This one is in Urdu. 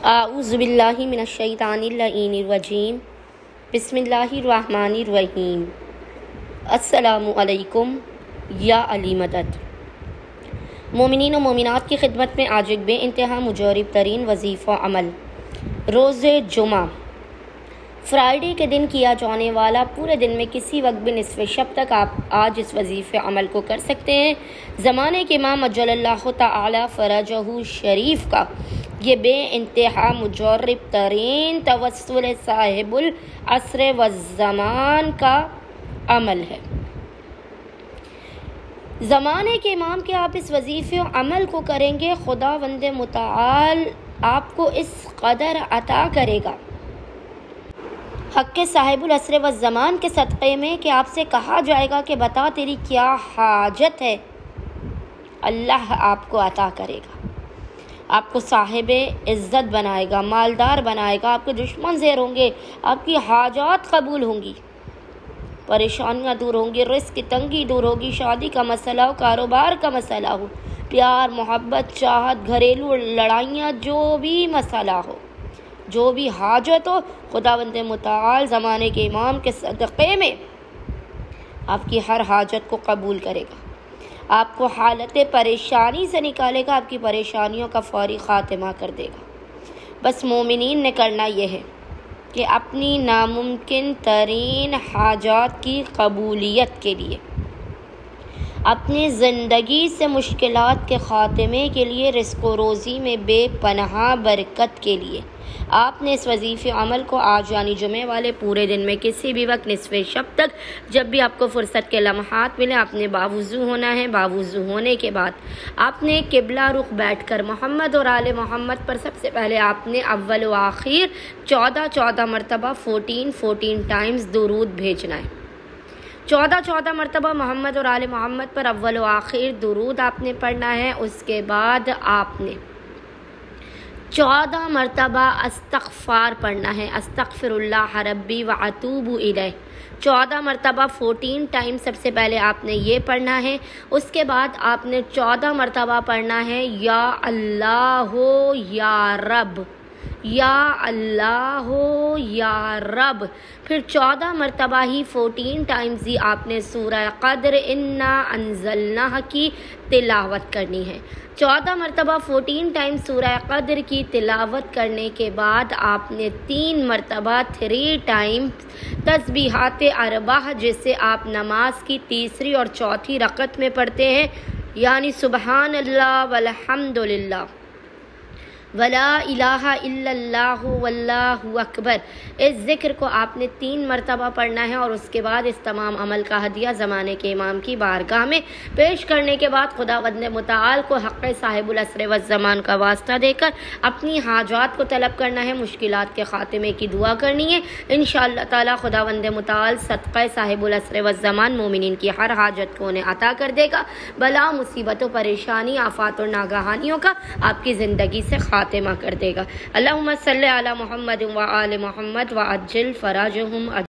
اعوذ باللہ من الشیطان اللعین الرجیم بسم اللہ الرحمن الرحیم السلام علیکم یا علی مدد۔ مومنین و مومنات کی خدمت میں آج ایک بے انتہا مجرب ترین وظیفہ عمل روز جمعہ فرائیڈے کے دن کیا جانے والا پورے دن میں کسی وقت بھی نصف شب تک آپ آج اس وظیفے عمل کو کر سکتے ہیں۔ زمانے کے امام اجل اللہ تعالی فرجہ شریف کا یہ بے انتہا مجرب ترین توسل صاحب العصر والزمان کا عمل ہے۔ زمانے کے امام کے آپ اس وظیفے عمل کو کریں گے، خداوند متعال آپ کو اس قدر عطا کرے گا حق کے صاحب العصر والزمان کے صدقے میں کہ آپ سے کہا جائے گا کہ بتا تیری کیا حاجت ہے، اللہ آپ کو عطا کرے گا، آپ کو صاحب عزت بنائے گا، مالدار بنائے گا، آپ کے دشمن زیر ہوں گے، آپ کی حاجات قبول ہوں گی، پریشانیاں دور ہوں گی، رزق کی تنگی دور ہوگی، شادی کا مسئلہ ہو، کاروبار کا مسئلہ ہو، پیار محبت چاہت گھریلو لڑائیاں، جو بھی مسئلہ ہو، جو بھی حاجت ہو، خداوند متعال زمانے کے امام کے صدقے میں آپ کی ہر حاجت کو قبول کرے گا، آپ کو حالت پریشانی سے نکالے گا، آپ کی پریشانیوں کا فوری خاتمہ کر دے گا۔ بس مومنین نے کرنا یہ ہے کہ اپنی ناممکن ترین حاجات کی قبولیت کے لیے، اپنی زندگی سے مشکلات کے خاتمے کے لیے، رزق و روزی میں بے پناہ برکت کے لیے آپ نے اس وظیفے عمل کو آج یعنی جمعے والے پورے دن میں کسی بھی وقت نصف شب تک جب بھی آپ کو فرصت کے لمحات ملے آپ نے باوضو ہونا ہے۔ باوضو ہونے کے بعد آپ نے قبلہ رخ بیٹھ کر محمد اور آل محمد پر سب سے پہلے آپ نے اول و آخر 14 مرتبہ 14 ٹائمز درود بھیجنا ہے۔ 14 مرتبہ محمد اور آل محمد پر اول و آخر درود آپ نے پڑھنا ہے۔ اس کے بعد آپ نے 14 مرتبہ استغفار پڑھنا ہے، استغفر اللہ ربی واتوب الیہ۔ 14 مرتبہ 14 ٹائم سب سے پہلے آپ نے یہ پڑھنا ہے۔ اس کے بعد آپ نے 14 مرتبہ پڑھنا ہے یا اللہ یا رب، یا اللہ یا رب۔ پھر 14 مرتبہ ہی 14 ٹائمز ہی آپ نے سورہ قدر انا انزلناہ کی تلاوت کرنی ہے۔ 14 مرتبہ 14 ٹائم سورہ قدر کی تلاوت کرنے کے بعد آپ نے 3 مرتبہ 3 ٹائم تسبیحات اربع جسے آپ نماز کی تیسری اور چوتھی رکعت میں پڑھتے ہیں، یعنی سبحان اللہ والحمد للہ ولا الہ الا اللہ واللہ اکبر، اس ذکر کو آپ نے 3 مرتبہ پڑھنا ہے۔ اور اس کے بعد اس تمام عمل کا ہدیہ زمانے کے امام کی بارگاہ میں پیش کرنے کے بعد خداوند متعال کو حق صاحب العصر والزمان کا واسطہ دے کر اپنی حاجات کو طلب کرنا ہے، مشکلات کے خاتمے کی دعا کرنی ہے۔ انشاءاللہ تعالی خداوند متعال صدقہ صاحب العصر والزمان مومنین کی ہر حاجت کو انہیں عطا کر دے گا، بلا مصیبت و پریشانی آفات اور ناگہانیوں کا آپ کی زندگی سے خاتمہ کر دے گا۔ اللہم صلی علی محمد و آل محمد وعجل فرجہم۔